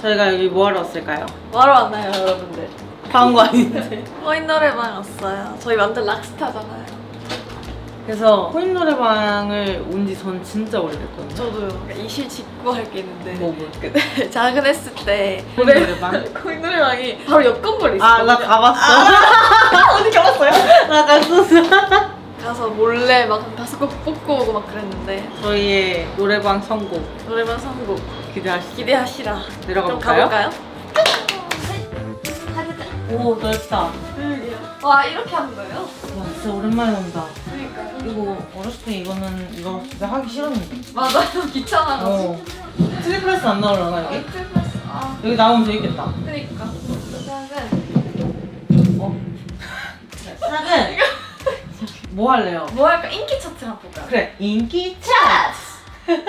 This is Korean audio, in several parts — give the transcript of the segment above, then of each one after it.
저희가 여기 뭐하러 왔을까요? 뭐하러 왔나요, 여러분들? 광고 아닌데. 코인 노래방 왔어요. 저희 완전 락스타잖아요. 그래서 코인 노래방을 온 지 전 진짜 오래됐거든요. 저도요. 이 실 짚고 할 게 있는데 뭐? 그때 작은했을 때 코인 노래방? 코인 노래방이 바로 옆 건물에 아, 있었거든요. 나 가봤어. 어디 가봤어요? 나 갔었어. 가서 몰래 막 한 5곡 뽑고 오고 막 그랬는데 저희의 노래방 선곡 노래방 선곡 기대하시라. 내려가 좀 볼까요? 가볼까요? 오, 넓다. 와, 이렇게 하는 거예요? 와, 진짜 오랜만에 온다. 그러니까요. 이거 어렸을 때 이거 진짜 하기 싫었는데. 맞아요. 귀찮아가지고. 트리플스 안 나오려나 여기? 아, 여기 나오면 재밌겠다. 그러니까. 삭은 뭐 할래요? 뭐 할까? 인기 차트 한번 볼까요? 그래, 인기 차트!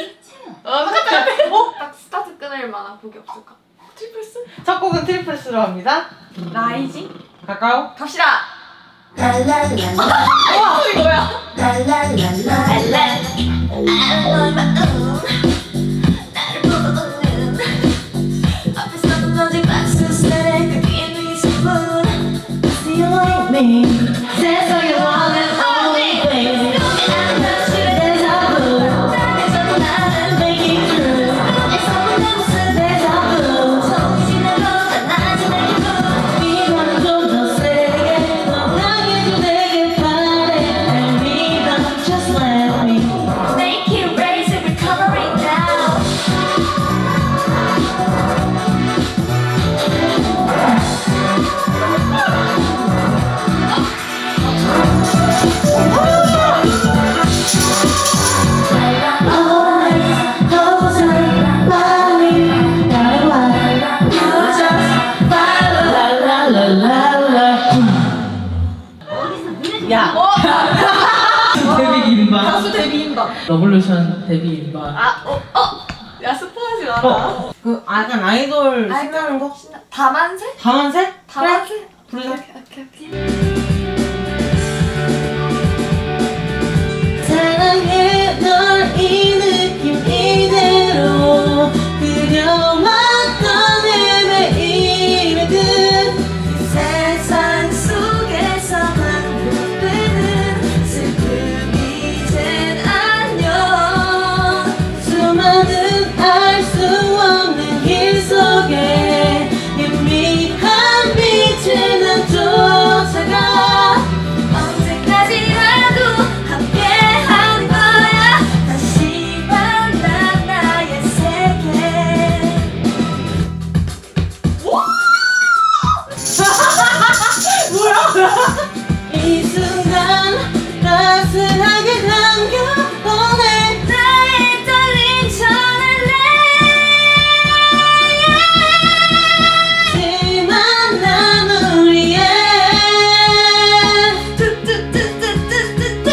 딱 스타트 끊을 만한 곡이 없을까? 트리플스? 첫 곡은 트리플스로 합니다. 라이징? 갈까요? 갑시다! 우와! 이거야? 야! 데뷔 인바. 가수 데뷔 인바. 러블루션 데뷔 인바. 야, 스포하지 마라. 그 약간 아이돌 신나는 거? 다만세? 다만세? 다만세? 그래? 부르자. 오케이. 사랑해 널 이 느낌 이대로 그려왔던 헤매임의 끝 세상 속에서 반복되는 슬픔이 이젠 안녕. 수많은 알 수 없는 길 속에 희미한 빛을 난 쫓아가 언제까지라도 함께하는 거야. 다시 만난 나의 세계. 이 순간 따스하게 당겨보내 나의 떨림 전할래. 하지만 난 우리의 뚜뚜뚜뚜뚜뚜뚜.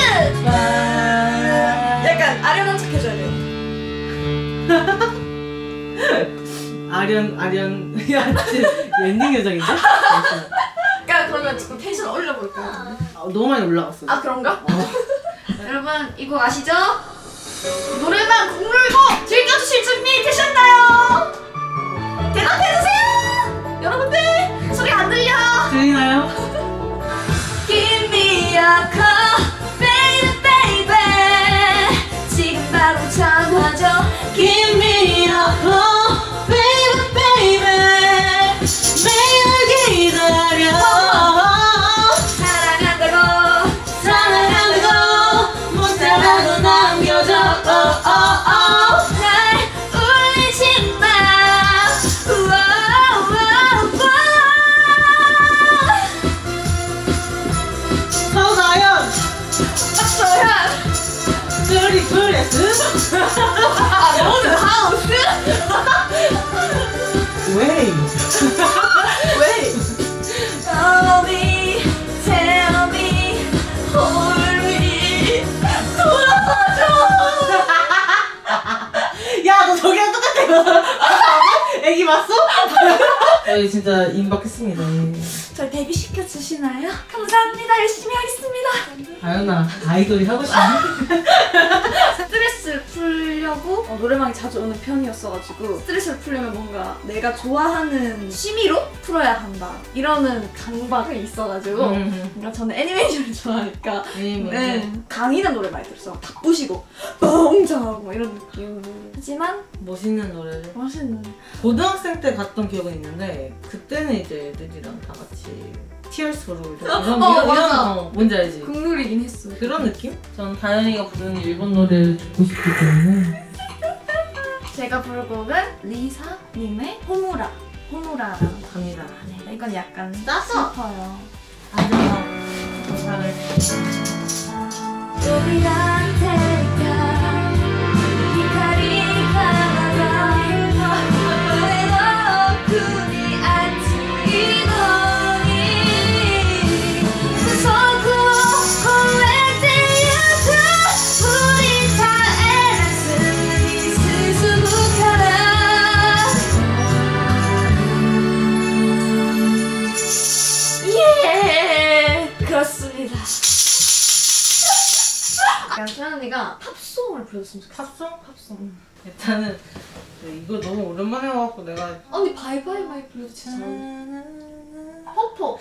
약간 아련한 척 해줘야 돼요. 아련 야 진짜 엔딩 요정인데? 그러니까 그러면 지금 텐션 올려볼까요? 너무 많이 올라갔어. 아, 그런가? 여러분, 이 곡 아시죠? 노래방 국룰곡 즐겨주실 준비 되셨나요? 대답해주세요! 여러분들 소리 안 들려? 들리나요? Give me a call, baby, baby. 지금 바로 전화줘. Give me a call, baby, baby. 매일 기다려. 사랑한다고 사랑한다고 문자라도 남겨줘. 날 울리지 마. 서가연 박서현. 트리플스 아, 너는 하우스? 웨이 Tell me, hold me, 돌아와줘. 야, 너 저기랑 똑같아 이거. 애기 봤어? 저희 진짜 임박했습니다. 저희 데뷔 시켜주시나요? 감사합니다. 열심히 하겠습니다. 아연아, 아이돌이 하고 싶니? 스트레스를 풀려고 노래방에 자주 오는 편이었어가지고 스트레스를 풀려면 뭔가 내가 좋아하는 취미로 풀어야 한다 이러는 강박이 있어가지고 그러니까 저는 애니메이션을 좋아하니까 네, 강인한 노래 많이 들었어. 바쁘시고 뻥장하고 이런 느낌으로. 하지만 멋있는 노래를 멋있는 고등학생 때 갔던 기억은 있는데 그때는 이제 애들이랑 다 같이 티얼스 부르고 이런 맞아. 뭔지 알지? 국룰이긴 했어. 그런 느낌? 전 다현이가 부르는 일본 노래를 듣고 싶기 때문에 제가 부를 곡은 리사님의 호무라라는 갑니다. 네, 이건 약간 짜서 슬퍼요. 아주 잘을 그렇습니다. 약간 소연 언니가 팝송을 불러줬으면 좋겠어. 팝송? 팝송. 일단은 이거 너무 오랜만에 와갖고 내가 언니 바이바이 마이 불러도 진짜 뽀뽀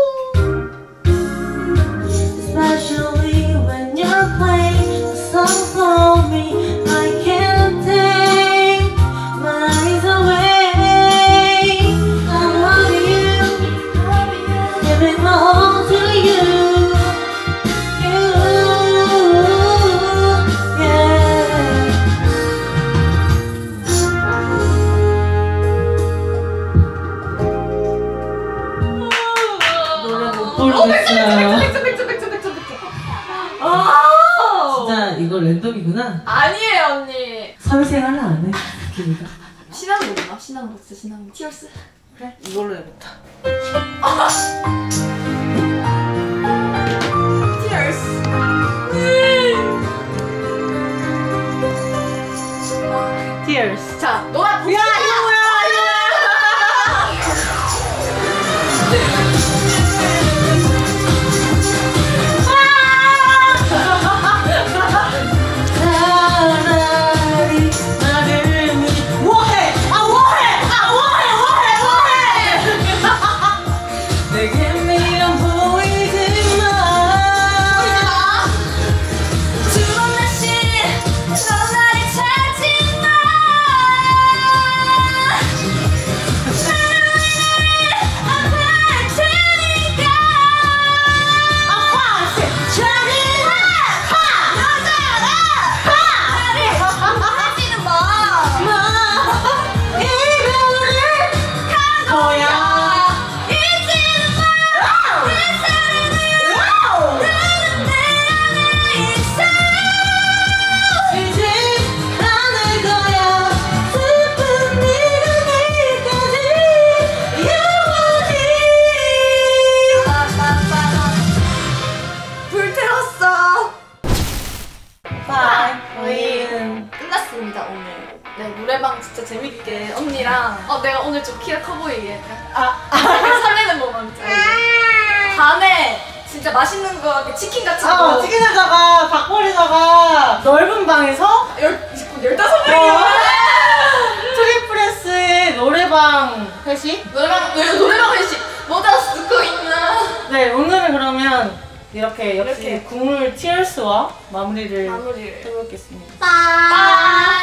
Especially when you're playing a song for me, I can't take my eyes away. I love you, giving my all to you. 진짜 이거 랜덤이구나. 아니에요 언니. 사회생활을 안 해. 웃기니까. 신나는 곡이나? 신나는 곡 진짜 신나는 곡. 티얼스? 그래? 이걸로 해보자. 티얼스. Tears. 자, 너가 야 이거 뭐야? 차라리 나를 미워해. 내게 미련 보이지 마. 두 번 다시 넌 나를 찾지 마. 아파할 테니까. 하지는 마. 이별을 한 거야. 잊지는 마. 내 사랑을 나는 내 안에 있어. 이제 않을 거야. 슬픈 네가 내일까지 영원히. 불태웠어. Bye. 끝났습니다 오늘. 네 노래방 진짜 재밌게 언니랑 내가 오늘 좀 키가 커 보이게 약간 설레는 모먼트. 밤에 진짜 맛있는 거 이렇게 치킨 같은 거 치킨에다가 닭머리다가 넓은 방에서 15명이요. 트리프레스의 노래방 회식? 노래방 회식 뭐다 쓰고 있나. 네, 오늘은 그러면 이렇게 역시 국룰 티얼스와 마무리를 마무리를 해보겠습니다. 빠.